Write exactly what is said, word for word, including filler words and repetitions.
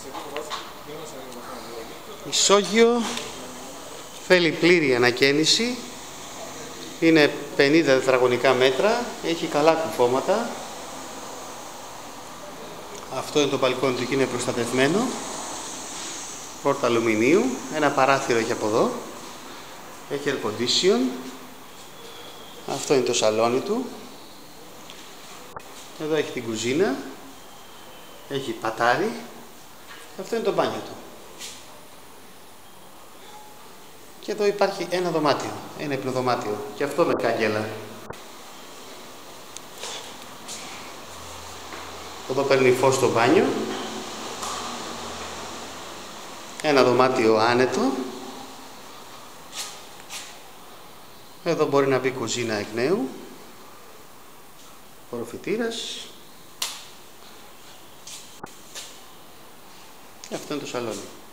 Ισόγειο θέλει πλήρη ανακαίνιση. Είναι πενήντα τετραγωνικά μέτρα, έχει καλά κουφώματα. Αυτό είναι το μπαλκόνι του και είναι προστατευμένο. Πόρτα αλουμινίου, ένα παράθυρο έχει από εδώ. Έχει air condition. Αυτό είναι το σαλόνι του. Εδώ έχει την κουζίνα. Έχει πατάρι. Αυτό είναι το μπάνιο του. Και εδώ υπάρχει ένα δωμάτιο, ένα υπνοδωμάτιο. Και αυτό με κάγκελα. Εδώ παίρνει φως στο μπάνιο. Ένα δωμάτιο άνετο. Εδώ μπορεί να μπει κουζίνα εκ νέου. Προφητήρας. Και αυτό είναι το σαλόνι.